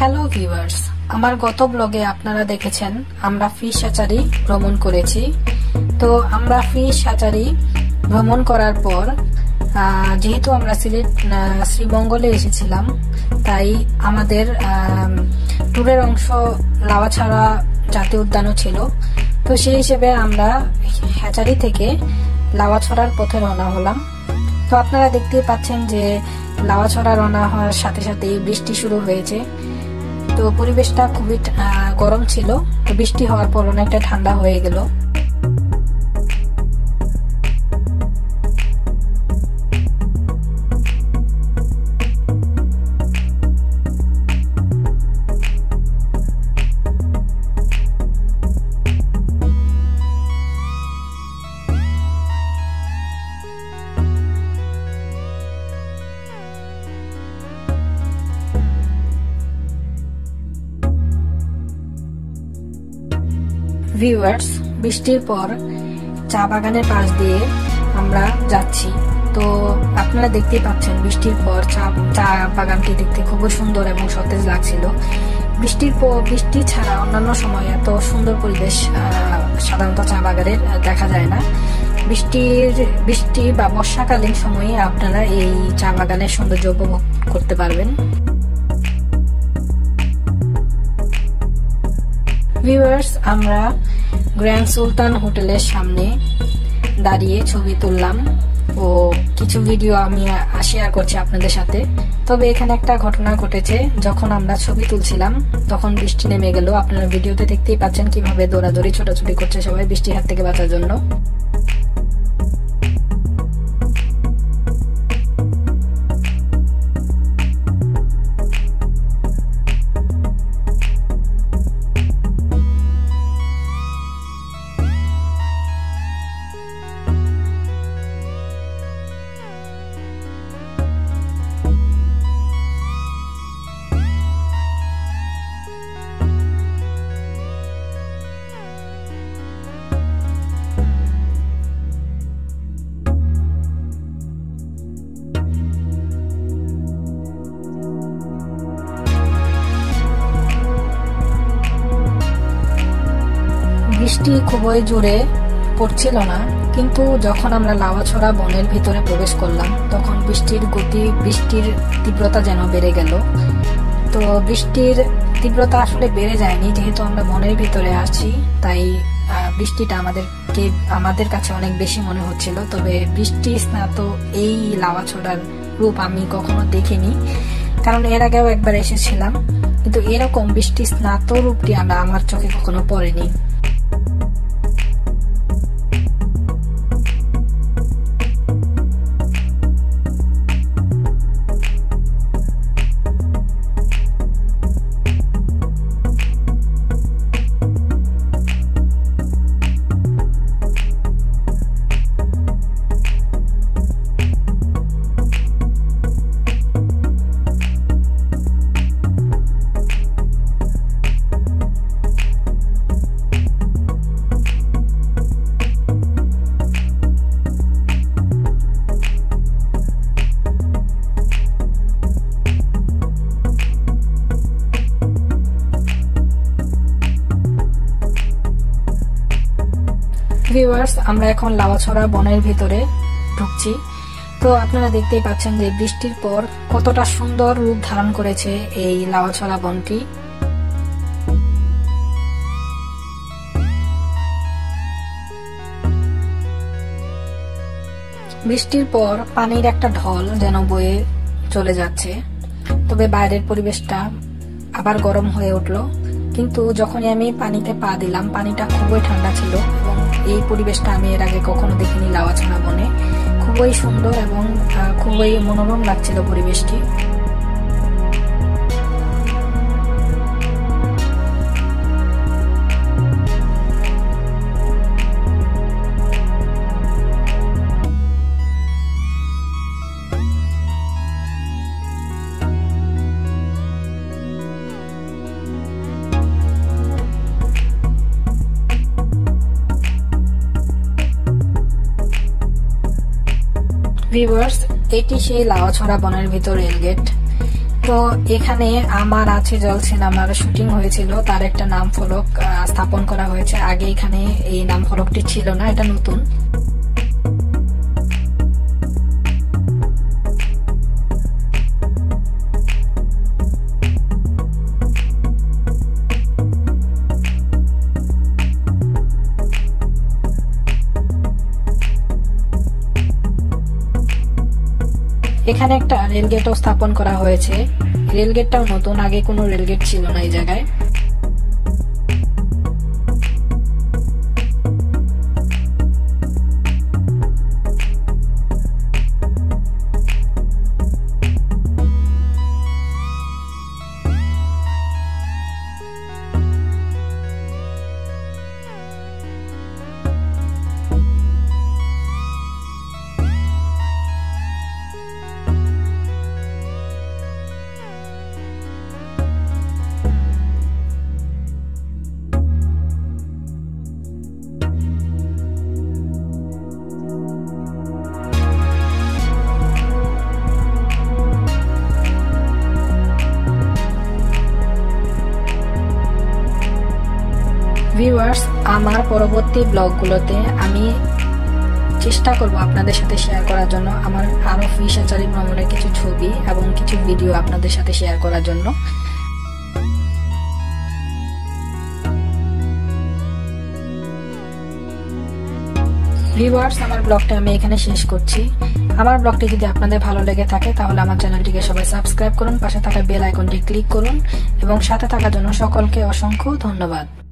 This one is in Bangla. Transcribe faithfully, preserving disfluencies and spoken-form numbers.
হ্যালো ভিউয়ার্স, আমার গত ব্লগে আপনারা দেখেছেন আমরা ফিশ হ্যাচারি ভ্রমণ করেছি। তো আমরা ফিশ হ্যাচারি ভ্রমণ করার পর যেহেতু আমরা সিলেট শ্রীমঙ্গলে এসেছিলাম, তাই আমাদের ট্যুরের অংশ লাওয়াছড়া জাতীয় উদ্যানও ছিল। তো সেই হিসেবে আমরা হ্যাচারি থেকে লাওয়াছড়ার পথে রওনা হলাম। তো আপনারা দেখতেই পাচ্ছেন যে লাওয়াছড়া রওনা হওয়ার সাথে সাথে বৃষ্টি শুরু হয়েছে। তো পরিবেশটা খুবই গরম ছিল, তো বৃষ্টি হওয়ার পর অনেকটা ঠান্ডা হয়ে গেল। ভিউয়ার্স, বৃষ্টির পর চা বাগানের পাশ দিয়ে আমরা যাচ্ছি। তো আপনারা দেখতেই পাচ্ছেন বৃষ্টির পর চা চা বাগানটি দেখতে খুবই সুন্দর এবং সতেজ লাগছিল। বৃষ্টির পর বৃষ্টি ছাড়া অন্যান্য সময় এত সুন্দর পরিবেশ সাধারণত চা বাগানের দেখা যায় না। বৃষ্টির বৃষ্টি বা বর্ষাকালীন সময়ে আপনারা এই চা বাগানের সৌন্দর্য উপভোগ করতে পারবেন। ভিউয়ার্স, আমরা গ্র্যান্ড সুলতান হোটেলের সামনে দাঁড়িয়ে ছবি তুললাম ও কিছু ভিডিও আমি শেয়ার করছি আপনাদের সাথে। তবে এখানে একটা ঘটনা ঘটেছে, যখন আমরা ছবি তুলছিলাম তখন বৃষ্টি নেমে গেল। আপনারা ভিডিওতে দেখতেই পাচ্ছেন কিভাবে দৌড়াদৌড়ি ছোটাছুটি করছে সবাই বৃষ্টির হাত থেকে বাঁচার জন্য। বৃষ্টি খুবই জোরে পড়ছিল না, কিন্তু যখন আমরা লাওয়াছড়া বনের ভিতরে প্রবেশ করলাম তখন বৃষ্টির গতি বৃষ্টির তীব্রতা যেন বেড়ে গেল। তো বৃষ্টির তীব্রতা আসলে বেড়ে যায়নি, যেহেতু আমরা বনের ভিতরে আছি তাই বৃষ্টিটা আমাদেরকে আমাদের কাছে অনেক বেশি মনে হচ্ছিল। তবে বৃষ্টি স্নাত এই লাওয়াছড়ার রূপ আমি কখনো দেখিনি, কারণ এর আগেও একবার এসেছিলাম, কিন্তু এরকম বৃষ্টি স্নাত রূপটি আমরা আমার চোখে কখনো পড়েনি। ভিউয়ার্স, আমরা এখন লাওয়াছড়া বনের ভিতরে ঢুকছি। তো আপনারা দেখতেই পাচ্ছেন যে বৃষ্টির পর কতটা সুন্দর রূপ ধারণ করেছে এই লাওয়াছড়া বনটি। বৃষ্টির পর পানির একটা ঢল যেন বয়ে চলে যাচ্ছে। তবে বাইরের পরিবেশটা আবার গরম হয়ে উঠলো, কিন্তু যখনই আমি পানিতে পা দিলাম পানিটা খুবই ঠান্ডা ছিল এবং এই পরিবেশটা আমি এর আগে কখনো দেখিনি লাওয়াছড়া বনে। খুবই সুন্দর এবং খুবই মনোরম লাগছিল পরিবেশটি। ভিউয়ার্স, এটি সেই লাওয়াছড়া বনের ভিতর রেলগেট। তো এখানে আমার আছে জল সিনেমার শুটিং হয়েছিল, তার একটা নাম ফলক স্থাপন করা হয়েছে। আগে এখানে এই নাম ফলকটি ছিল না, এটা নতুন। এখানে একটা রেলগেটও স্থাপন করা হয়েছে। রেলগেটটাও নতুন, আগে কোনো রেলগেট ছিল না এই জায়গায়। ভিউয়ার্স, আমার পরবর্তী ব্লগগুলোতে আমি চেষ্টা করব আপনাদের সাথে শেয়ার করার জন্য আমার আরো ফিশ হ্যাচারি ভ্রমণের কিছু ছবি এবং কিছু ভিডিও আপনাদের সাথে শেয়ার করার জন্য। ভিউয়ার্স, আমার ব্লগটা আমি এখানে শেষ করছি। আমার ব্লগটি যদি আপনাদের ভালো লেগে থাকে তাহলে আমার চ্যানেলটিকে সবাই সাবস্ক্রাইব করুন, পাশে থাকা বেল আইকনটি ক্লিক করুন এবং সাথে থাকার জন্য সকলকে অসংখ্য ধন্যবাদ।